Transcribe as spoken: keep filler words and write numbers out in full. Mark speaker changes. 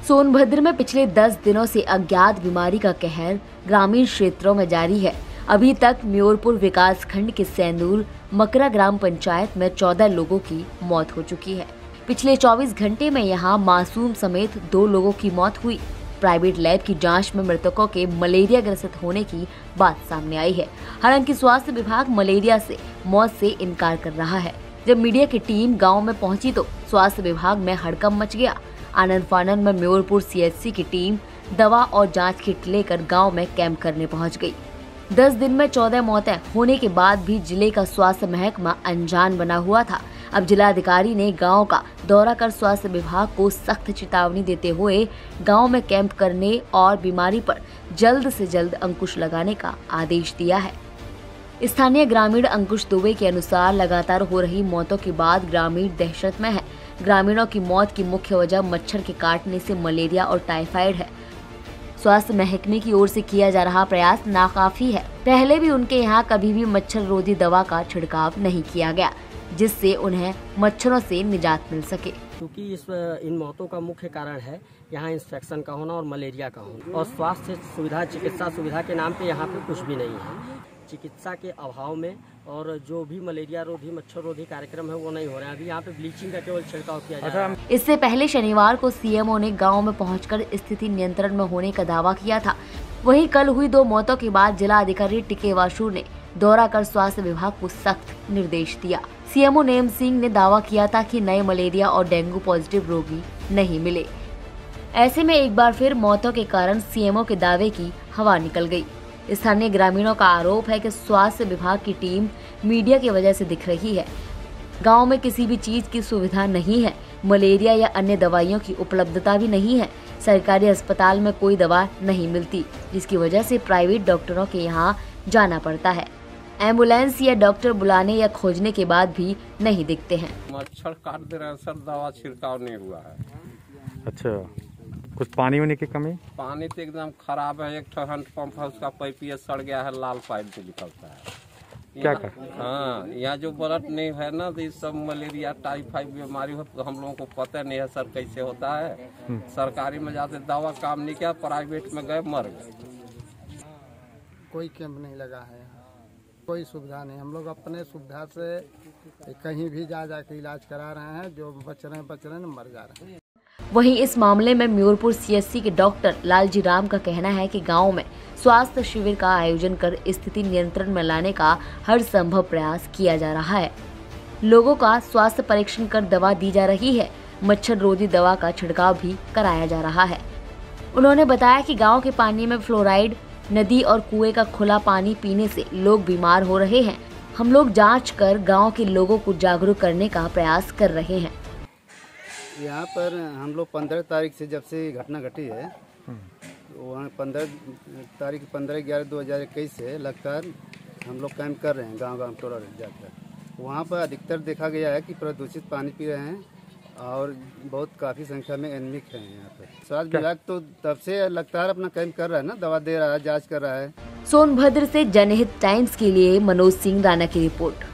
Speaker 1: सोनभद्र में पिछले दस दिनों से अज्ञात बीमारी का कहर ग्रामीण क्षेत्रों में जारी है। अभी तक म्योरपुर विकास खंड के सैंदूर मकरा ग्राम पंचायत में चौदह लोगों की मौत हो चुकी है। पिछले चौबीस घंटे में यहां मासूम समेत दो लोगों की मौत हुई। प्राइवेट लैब की जांच में मृतकों के मलेरिया ग्रसित होने की बात सामने आई है। हालांकि स्वास्थ्य विभाग मलेरिया से मौत से इनकार कर रहा है। जब मीडिया की टीम गांव में पहुंची तो स्वास्थ्य विभाग में हड़कंप मच गया। आनंद फानन में म्योरपुर सीएचसी की टीम दवा और जांच किट लेकर गांव में कैंप करने पहुंच गई। दस दिन में चौदह मौतें होने के बाद भी जिले का स्वास्थ्य महकमा अनजान बना हुआ था। अब जिलाधिकारी ने गांव का दौरा कर स्वास्थ्य विभाग को सख्त चेतावनी देते हुए गांव में कैंप करने और बीमारी पर जल्द से जल्द अंकुश लगाने का आदेश दिया है। स्थानीय ग्रामीण अंकुश दुबे के अनुसार लगातार हो रही मौतों के बाद ग्रामीण दहशत में है। ग्रामीणों की मौत की मुख्य वजह मच्छर के काटने से मलेरिया और टाइफाइड है। स्वास्थ्य महकमे की ओर से किया जा रहा प्रयास नाकाफी है। पहले भी उनके यहाँ कभी भी मच्छर रोधी दवा का छिड़काव नहीं किया गया, जिससे उन्हें मच्छरों से निजात मिल सके।
Speaker 2: क्योंकि इस इन मौतों का मुख्य कारण है यहाँ इंफेक्शन का होना और मलेरिया का होना, और स्वास्थ्य सुविधा चिकित्सा सुविधा के नाम पे यहाँ पे कुछ भी नहीं है। चिकित्सा के अभाव में और जो भी मलेरिया रोधी मच्छर रोधी कार्यक्रम है वो नहीं हो रहे हैं। अभी यहाँ पे ब्लीचिंग का केवल छिड़काव किया जा रहा है।
Speaker 1: इससे पहले शनिवार को सीएमओ ने गांव में पहुंचकर स्थिति नियंत्रण में होने का दावा किया था। वहीं कल हुई दो मौतों के बाद जिला अधिकारी टीके वासु ने दौरा कर स्वास्थ्य विभाग को सख्त निर्देश दिया। सीएमओ नेम सिंह ने दावा किया था कि नए मलेरिया और डेंगू पॉजिटिव रोगी नहीं मिले। ऐसे में एक बार फिर मौतों के कारण सीएमओ के दावे की हवा निकल गई। स्थानीय ग्रामीणों का आरोप है कि स्वास्थ्य विभाग की टीम मीडिया की वजह से दिख रही है। गांव में किसी भी चीज की सुविधा नहीं है। मलेरिया या अन्य दवाइयों की उपलब्धता भी नहीं है। सरकारी अस्पताल में कोई दवा नहीं मिलती, जिसकी वजह से प्राइवेट डॉक्टरों के यहाँ जाना पड़ता है। एम्बुलेंस या डॉक्टर बुलाने या खोजने के बाद भी नहीं दिखते हैं।
Speaker 3: मच्छर काट दे रहे हैं सर, दवा छिड़काव नहीं हुआ है।
Speaker 4: अच्छा, कुछ पानी होने की कमी?
Speaker 3: पानी तो एकदम खराब है। एक ठो हैंड पंप है, उसका पाइप ये सड़ गया है, लाल पाइप से निकलता है।
Speaker 4: क्या कर?
Speaker 3: हाँ, यहाँ जो ब्लड नहीं है ना, तो ये सब मलेरिया टाइफाइड बीमारी हो, तो हम लोगों को पता नहीं है सर कैसे होता है। सरकारी में जाते दवा काम नहीं किया, प्राइवेट में गए मर गए।
Speaker 5: कोई कैंप नहीं लगा है, कोई सुविधा नहीं। हम लोग अपने सुविधा से कहीं भी जा जाके इलाज करा रहे हैं। जो बच रहे हैं बच रहे हैं, मर जा रहे हैं।
Speaker 1: वहीं इस मामले में म्योरपुर सीएचसी के डॉक्टर लालजी राम का कहना है कि गांव में स्वास्थ्य शिविर का आयोजन कर स्थिति नियंत्रण में लाने का हर संभव प्रयास किया जा रहा है। लोगों का स्वास्थ्य परीक्षण कर दवा दी जा रही है। मच्छर रोधी दवा का छिड़काव भी कराया जा रहा है। उन्होंने बताया कि गाँव के पानी में फ्लोराइड, नदी और कुएं का खुला पानी पीने से लोग बीमार हो रहे हैं। हम लोग जांच कर गांव के लोगों को जागरूक करने का प्रयास कर रहे हैं।
Speaker 5: यहाँ पर हम लोग पंद्रह तारीख से जब से घटना घटी है, वहाँ पंद्रह तारीख पंद्रह ग्यारह दो हज़ार इक्कीस से लगातार हम लोग कैंप कर रहे हैं गांव गांव टोला जाकर। वहाँ पर अधिकतर देखा गया है कि प्रदूषित पानी पी रहे हैं और बहुत काफ़ी संख्या में एनीमिक हैं। यहाँ पर स्वास्थ्य विभाग तो तब से लगातार अपना कैंप कर रहा है ना, दवा दे रहा है, जाँच कर रहा है।
Speaker 1: सोनभद्र से जनहित टाइम्स के लिए मनोज सिंह राणा की रिपोर्ट।